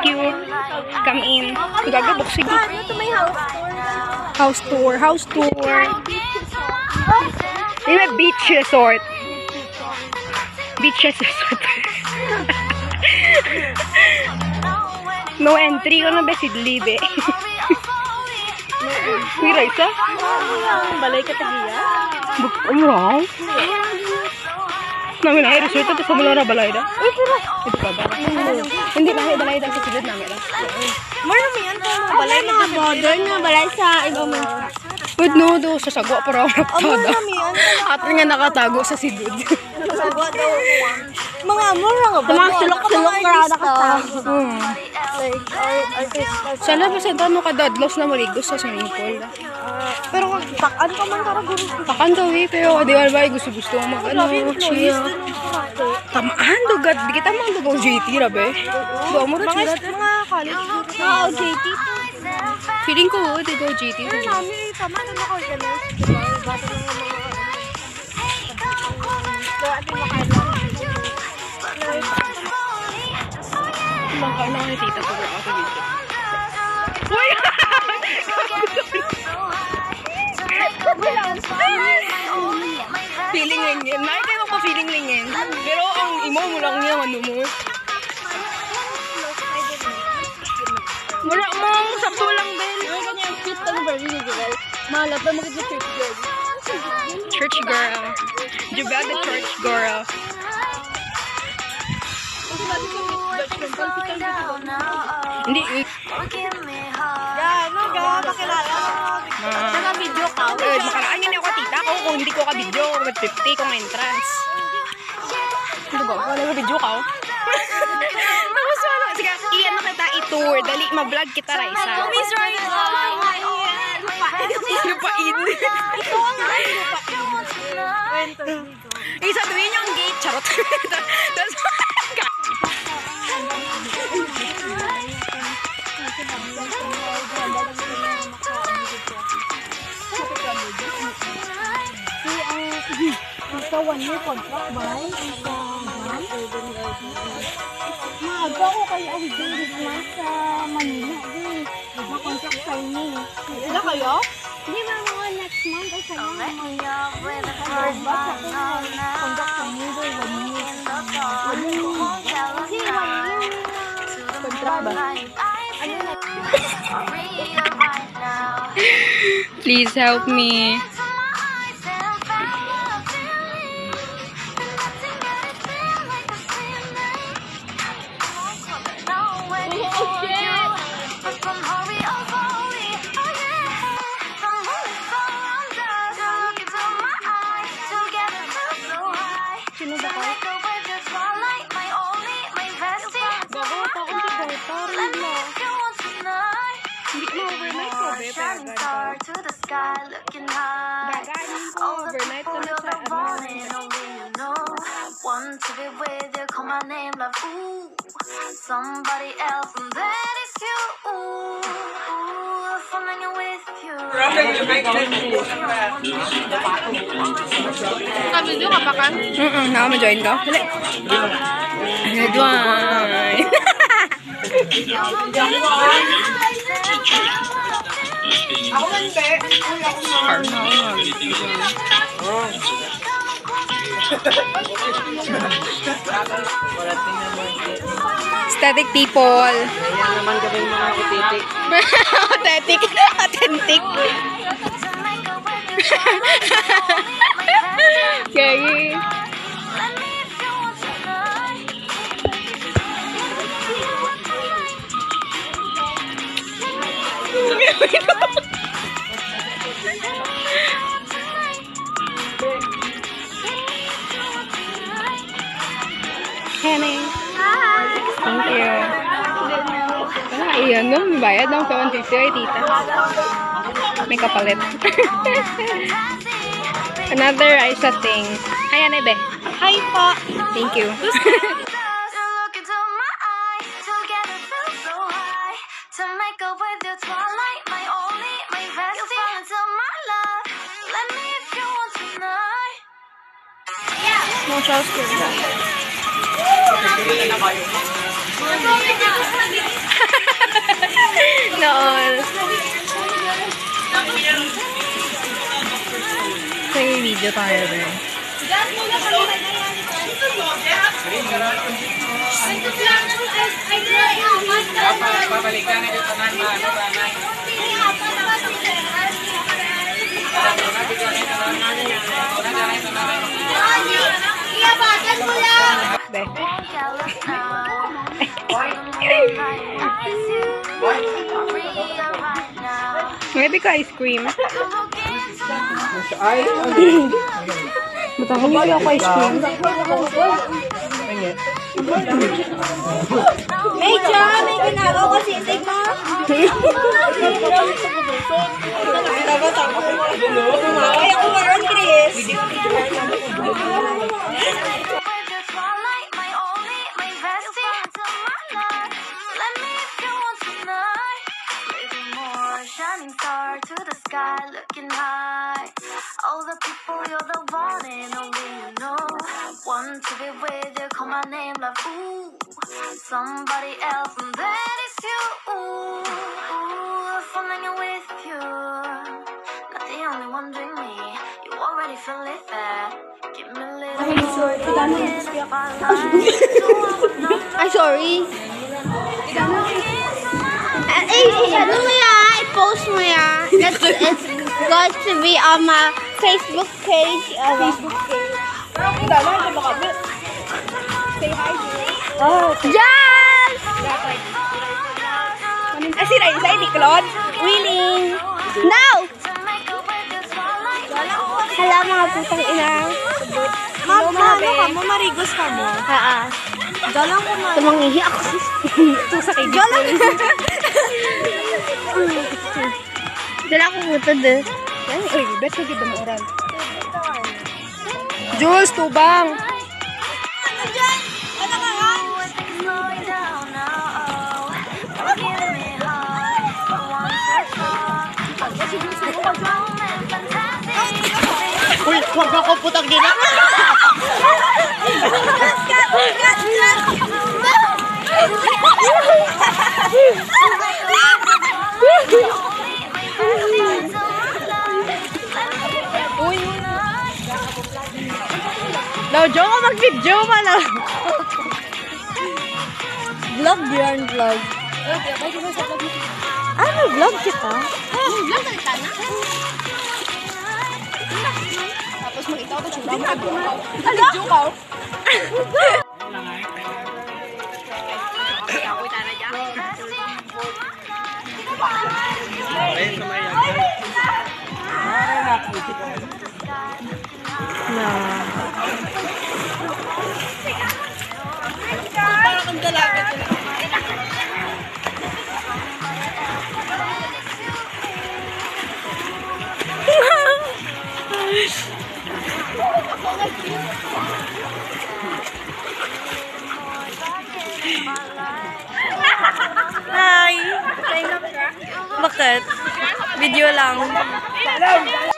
Thank you. Come in. Gagabuksig. Ito may House tour. House tour. May beach resort. Beach resort. No entry ko na ba sidlibe. Mira isa? balay ka tagiya. Bukong wrong. Namin na resort ito sa mula na balay da. Ito pa ba? Hindi na balay da sa silid namin. Mara mo yan ito balay na modern na balay sa ibang mga. Wait no, do sa sagwa para ako nagtada. At nga nakatago sa sidid. Sagwa daw. Mga mura nga ba? Mga sulok-sulok ka nakatago. Like, artist. Sana ba sa no kadadlos na maligos sa swimming pool? Pero kung pakan ka man karaguro. Pakan daw pero di ba gusto-gusto mo mag chill. Tamaan dugat, di kita mang dugaw JT rabe. Do mo ra mga college mga JT. Feeling ko di go JT. Nami tama na naka-organize. Bata ng mga so ating makaila. Baka na ni tita ko ako dito. Uy! Feeling lingin. Nakikita ko feeling lingin. Pero ang imo mo lang niya ano mo. Mura mong sakto lang din. Ay, ganyan cute ang very girl. Malat na magiging church girl. Church girl. Jubel the church girl. Hindi. Yan, pakilala. Naka-video ka. Makaraan yun ako tita ko. Kung hindi ko ka-video, mag-50 kung entrance. Ano ba? Wala ka-video ka. Tapos wala. Sige, iyan na kita i-tour. Dali, mag-vlog kita, Raisa. Miss Raisa. Lupain. Ito ang lupain. Sabihin yung gate. Charot. Tapos, Ikawan niyo contract ba? Maaga ko kayo ang business sa Manila. Nag-contract signing. Wala kayo? Hindi ba mga next month ay sa mga contract signing doon. Contract ba? please help me. Sino ba kayo? Bago pa akong supporter mo. Hindi mo overnight ko, be. Gaganin ko overnight ko na sa Want to be with you, call my name like ooh, somebody else, and that is you. Ooh, falling with you. Kabidyo ka pa kan? Nakama-join ka? Hali. Join. Ako man, be. Aesthetic people. Ayan naman kami mga authentic. Authentic. Authentic. Gagi. Henny. Thank you. Wala, iyan no? May bayad ng 750 ay tita. May kapalit. Another Raisa thing. Hi, Anebe. Hi po. Thank you. No shows ko. Nool. May video tayo din. Papalikan na yung tanan ba? Maybe ka ice cream. Ay, Matangin niyo ako ice cream. May cha, may ginagawa ko sisig mo. Ay, ako maroon, Chris. Shining star to the sky, looking high. All the people, you're the one and only you know. Want to be with you, call my name like ooh. Somebody else, and that is you. Ooh, falling with you. Not the only one doing me. You already feel it there. Give me a little Ay, sorry. Ano mo yan? I-post mo yan. It's going to be on my Facebook page. Facebook page. Say hi, Jan! si Raisa, hindi Claude. Willing. Now! Hala, mga putang ina. Paloma, ano ka mo? Marigos ka mo? Haa. Galang ko na. Tumangihi ako. Ito sa kay Galang. Dala ko butod eh. Uy, best ko kita mo oral. Jules, tubang. Uy, huwag ako putang gina. Uy. Daw, Diyo ko mag-video pala. Vlog yarn vlog. Ano vlog kita? Vlog ka na. Tapos mag-ikaw ko siya. Video ka. Hi! Bakit? Video lang.